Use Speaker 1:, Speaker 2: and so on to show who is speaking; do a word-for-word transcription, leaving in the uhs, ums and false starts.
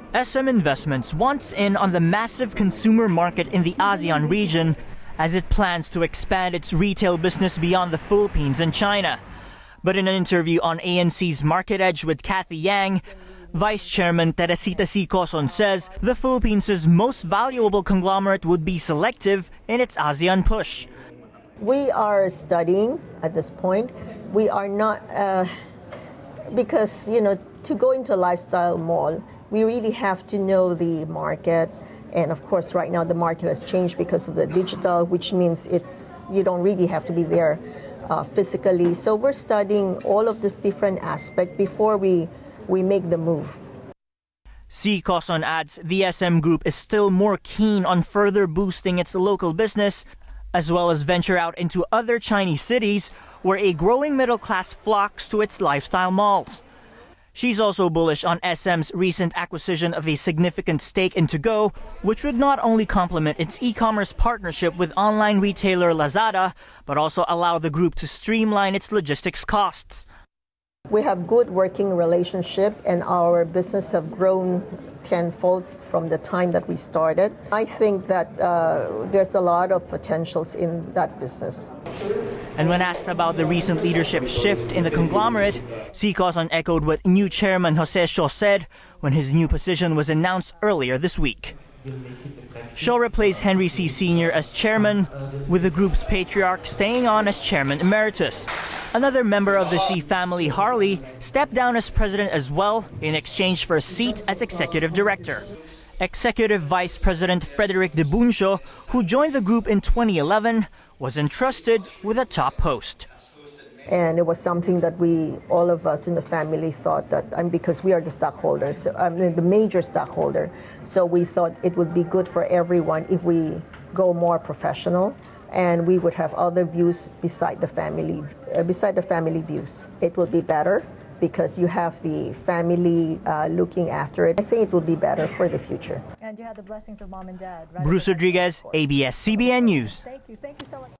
Speaker 1: S M Investments wants in on the massive consumer market in the ASEAN region as it plans to expand its retail business beyond the Philippines and China. But in an interview on A N C's Market Edge with Kathy Yang, Vice Chairman Teresita Sy-Coson says the Philippines' most valuable conglomerate would be selective in its ASEAN push.
Speaker 2: We are studying at this point. We are not, uh, because, you know, to go into a lifestyle mall, we really have to know the market. And of course, right now the market has changed because of the digital, which means it's you don't really have to be there uh, physically. So we're studying all of these different aspects before we, we make the move.
Speaker 1: Sy-Coson adds the S M Group is still more keen on further boosting its local business, as well as venture out into other Chinese cities where a growing middle class flocks to its lifestyle malls. She's also bullish on S M's recent acquisition of a significant stake in To Go, which would not only complement its e-commerce partnership with online retailer Lazada, but also allow the group to streamline its logistics costs.
Speaker 2: We have good working relationship and our business have grown tenfold from the time that we started. I think that uh, there's a lot of potentials in that business.
Speaker 1: And when asked about the recent leadership shift in the conglomerate, Sy-Coson echoed what new chairman Jose Shaw said when his new position was announced earlier this week. Shaw replaced Henry C. Senior as chairman, with the group's patriarch staying on as chairman emeritus. Another member of the Sy family, Harley, stepped down as president as well in exchange for a seat as executive director. Executive Vice President Frederick De Buncio, who joined the group in twenty eleven, was entrusted with a top post.
Speaker 2: And it was something that we, all of us in the family thought that, and because we are the stockholders, I mean, the major stockholder, so we thought it would be good for everyone if we go more professional and we would have other views beside the family, uh, beside the family views. It would be better because you have the family uh, looking after it. I think it will be better for the future.
Speaker 3: And you have the blessings of mom and dad.
Speaker 1: Bruce Rodriguez, A B S C B N News.
Speaker 3: Thank you. Thank you so much.